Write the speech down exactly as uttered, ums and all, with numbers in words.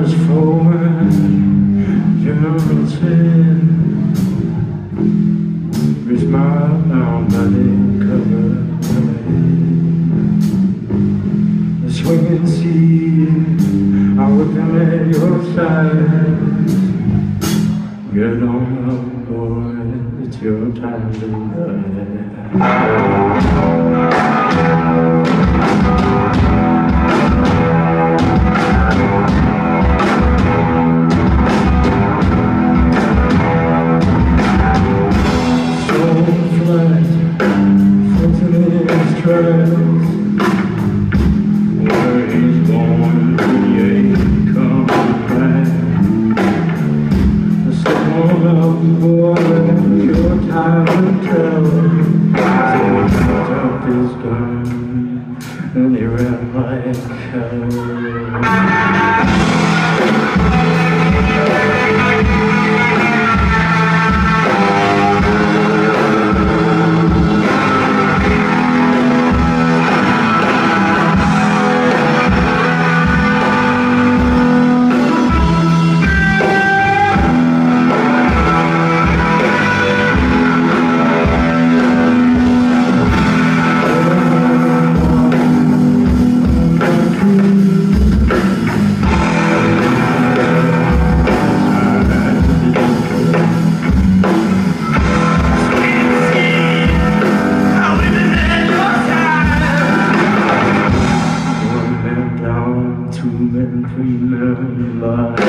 was forward, German sin. We smiled down by the cover. The swinging sea, I was at your side. Get on up, boy, it's your time to where he's born, he ain't coming back. The soul of the boy, your time will tell. So he picked up his gun and he ran like hell. Two men, three men,